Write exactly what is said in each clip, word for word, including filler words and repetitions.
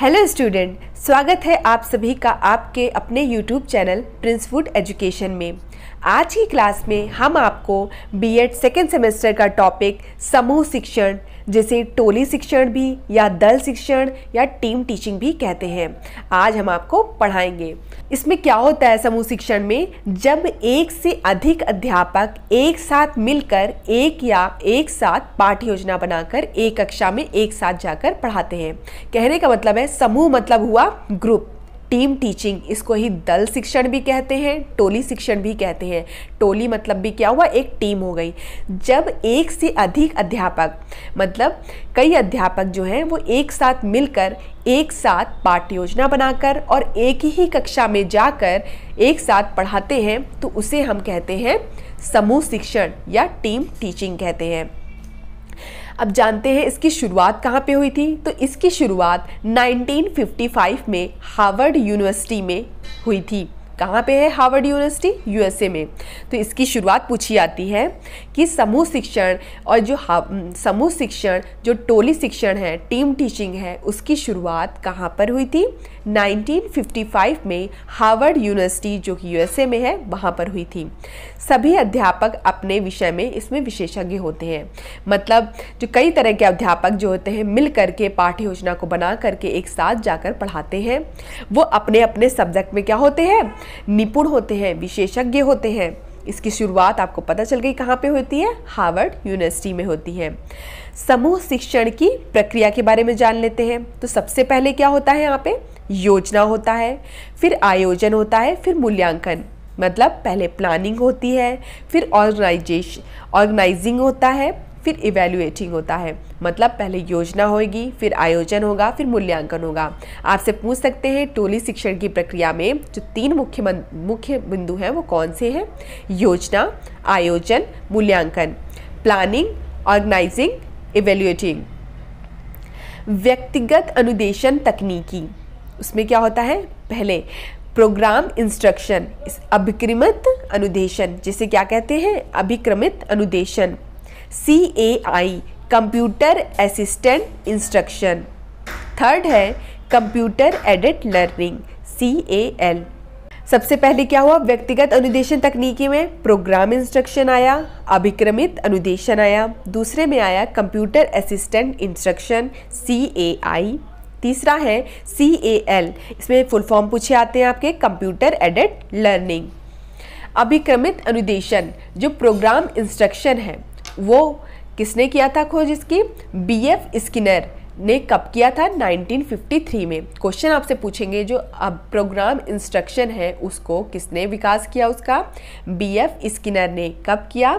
Hello student, स्वागत है आप सभी का आपके अपने YouTube channel Prince Wood Education में। आज की क्लास में हम आपको बीएड सेकेंड सेमेस्टर का टॉपिक समूह शिक्षण, जिसे टोली शिक्षण भी या दल शिक्षण या टीम टीचिंग भी कहते हैं, आज हम आपको पढ़ाएंगे। इसमें क्या होता है समूह शिक्षण में, जब एक से अधिक अध्यापक एक साथ मिलकर एक या एक साथ पाठ्य योजना बनाकर एक कक्षा में एक साथ जाकर पढ़ाते हैं। कहने का मतलब है समूह मतलब हुआ ग्रुप। टीम टीचिंग, इसको ही दल शिक्षण भी कहते हैं, टोली शिक्षण भी कहते हैं। टोली मतलब भी क्या हुआ, एक टीम हो गई। जब एक से अधिक अध्यापक मतलब कई अध्यापक जो हैं वो एक साथ मिलकर एक साथ पाठ्य योजना बनाकर और एक ही कक्षा में जाकर एक साथ पढ़ाते हैं तो उसे हम कहते हैं समूह शिक्षण या टीम टीचिंग कहते हैं। अब जानते हैं इसकी शुरुआत कहाँ पे हुई थी। तो इसकी शुरुआत नाइनटीन फिफ्टी फाइव में हार्वर्ड यूनिवर्सिटी में हुई थी। कहाँ पे है हार्वर्ड यूनिवर्सिटी? यूएसए में। तो इसकी शुरुआत पूछी जाती है कि समूह शिक्षण और जो समूह शिक्षण जो टोली शिक्षण है, टीम टीचिंग है, उसकी शुरुआत कहाँ पर हुई थी? नाइनटीन फिफ्टी फाइव में हार्वर्ड यूनिवर्सिटी जो कि यूएसए में है वहाँ पर हुई थी। सभी अध्यापक अपने विषय में इसमें विशेषज्ञ होते हैं। मतलब जो कई तरह के अध्यापक जो होते हैं मिल करके पाठ्य योजना को बना करके एक साथ जाकर पढ़ाते हैं, वो अपने अपने सब्जेक्ट में क्या होते हैं, निपुण होते हैं, विशेषज्ञ होते हैं। इसकी शुरुआत आपको पता चल गई कहाँ पे होती है, हार्वर्ड यूनिवर्सिटी में होती है। समूह शिक्षण की प्रक्रिया के बारे में जान लेते हैं। तो सबसे पहले क्या होता है, यहाँ पे योजना होता है, फिर आयोजन होता है, फिर मूल्यांकन। मतलब पहले प्लानिंग होती है, फिर ऑर्गेनाइजेशन ऑर्गेनाइजिंग होता है, फिर इवैल्यूएटिंग होता है। मतलब पहले योजना होगी, फिर आयोजन होगा, फिर मूल्यांकन होगा। आपसे पूछ सकते हैं टोली शिक्षण की प्रक्रिया में जो तीन मुख्य मुख्य बिंदु हैं वो कौन से हैं? योजना, आयोजन, मूल्यांकन। Planning, organising, evaluating. व्यक्तिगत अनुदेशन तकनीकी, उसमें क्या होता है, पहले प्रोग्राम इंस्ट्रक्शन, इस अभिक्रमित अनुदेशन जिसे क्या कहते हैं, अभिक्रमित अनुदेशन। C A I computer assistant instruction. Third है computer aided learning, C A L. सबसे पहले क्या हुआ, व्यक्तिगत अनुदेशन तकनीकी में प्रोग्राम इंस्ट्रक्शन आया, अभिक्रमित अनुदेशन आया, दूसरे में आया computer assistant instruction, C A I. तीसरा है सी ए एल, इसमें फुल फॉर्म पूछे आते हैं आपके, कंप्यूटर एडेड लर्निंग। अभिक्रमित अनुदेशन जो प्रोग्राम इंस्ट्रक्शन है वो किसने किया था खोज इसकी? बी एफ स्किनर ने कब किया था? नाइनटीन फिफ्टी थ्री में। क्वेश्चन आपसे पूछेंगे जो अब प्रोग्राम इंस्ट्रक्शन है उसको किसने विकास किया उसका? बी एफ स्किनर ने। कब किया?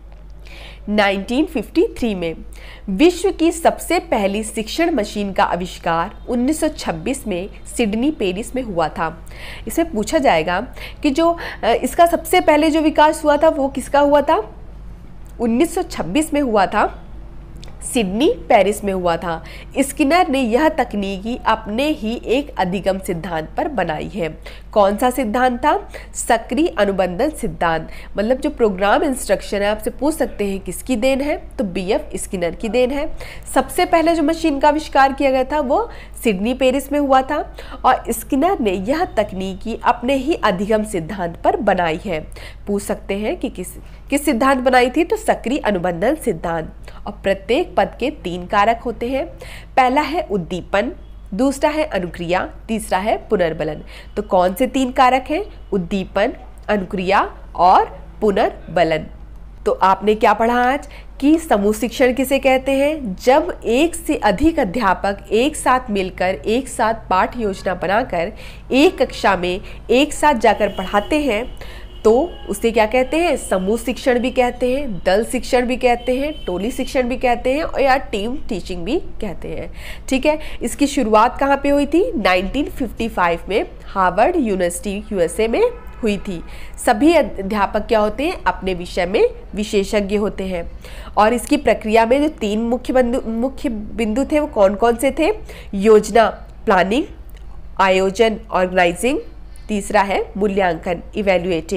नाइनटीन फिफ्टी थ्री में। विश्व की सबसे पहली शिक्षण मशीन का आविष्कार उन्नीस सौ छब्बीस में सिडनी पेरिस में हुआ था। इसमें पूछा जाएगा कि जो इसका सबसे पहले जो विकास हुआ था वो किसका हुआ था? उन्नीस सौ छब्बीस में हुआ था, सिडनी पेरिस में हुआ था। स्किनर ने यह तकनीकी अपने ही एक अधिगम सिद्धांत पर बनाई है। कौन सा सिद्धांत था? सक्रिय अनुबंधन सिद्धांत। मतलब जो प्रोग्राम इंस्ट्रक्शन है आपसे पूछ सकते हैं किसकी देन है, तो बी एफ स्किनर की देन है। सबसे पहले जो मशीन का आविष्कार किया गया था वो सिडनी पेरिस में हुआ था और स्किनर ने यह तकनीकी अपने ही अधिगम सिद्धांत पर बनाई है। पूछ सकते हैं कि किस किस सिद्धांत बनाई थी, तो सक्रिय अनुबंधन सिद्धांत। और प्रत्येक पद के तीन कारक होते हैं। पहला है उद्दीपन, दूसरा है अनुक्रिया, तीसरा है पुनर्बलन। तो कौन से तीन कारक हैं? उद्दीपन, अनुक्रिया और पुनर्बलन। तो आपने क्या पढ़ा आज कि समूह शिक्षण किसे कहते हैं? जब एक से अधिक अध्यापक एक साथ मिलकर एक साथ पाठ्य योजना बनाकर एक कक्षा में एक साथ जाकर पढ़ाते हैं तो उसे क्या कहते हैं? समूह शिक्षण भी कहते हैं, दल शिक्षण भी कहते हैं, टोली शिक्षण भी कहते हैं और या टीम टीचिंग भी कहते हैं। ठीक है, इसकी शुरुआत कहाँ पे हुई थी? नाइनटीन फिफ्टी फाइव में हार्वर्ड यूनिवर्सिटी यूएसए में हुई थी। सभी अध्यापक क्या होते हैं? अपने विषय में विशेषज्ञ होते हैं। और इसकी प्रक्रिया में जो तीन मुख्य बिंदु मुख्य बिंदु थे वो कौन कौन से थे? योजना, प्लानिंग, आयोजन, ऑर्गेनाइजिंग, तीसरा है मूल्यांकन, इवैल्यूएटिंग।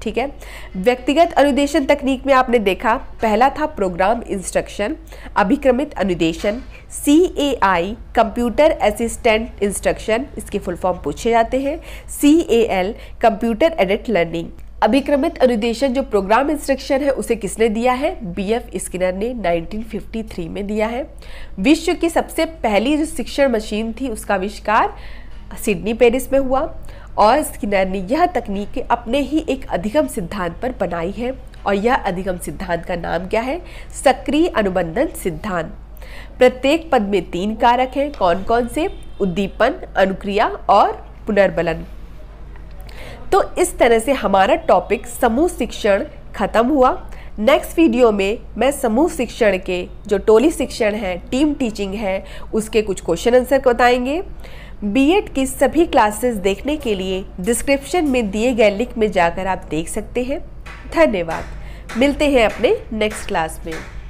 ठीक है। व्यक्तिगत अनुदेशन तकनीक में आपने देखा पहला था प्रोग्राम इंस्ट्रक्शन, अभिक्रमित अनुदेशन, C A I computer assistant instruction, इसके फुल फॉर्म पूछे जाते हैं, C A L computer aided learning. अभिक्रमित अनुदेशन जो प्रोग्राम इंस्ट्रक्शन है उसे किसने दिया है? बी एफ स्किनर ने नाइनटीन फिफ्टी थ्री में दिया है। विश्व की सबसे पहली जो शिक्षण मशीन थी उसका आविष्कार सिडनी पेरिस में हुआ और स्किनर ने यह तकनीक अपने ही एक अधिगम सिद्धांत पर बनाई है और यह अधिगम सिद्धांत का नाम क्या है? सक्रिय अनुबंधन सिद्धांत। प्रत्येक पद में तीन कारक हैं, कौन कौन से? उद्दीपन, अनुक्रिया और पुनर्बलन। तो इस तरह से हमारा टॉपिक समूह शिक्षण खत्म हुआ। नेक्स्ट वीडियो में मैं समूह शिक्षण के जो टोली शिक्षण है, टीम टीचिंग है, उसके कुछ क्वेश्चन आंसर बताएंगे। बीएड की सभी क्लासेस देखने के लिए डिस्क्रिप्शन में दिए गए लिंक में जाकर आप देख सकते हैं। धन्यवाद। मिलते हैं अपने नेक्स्ट क्लास में।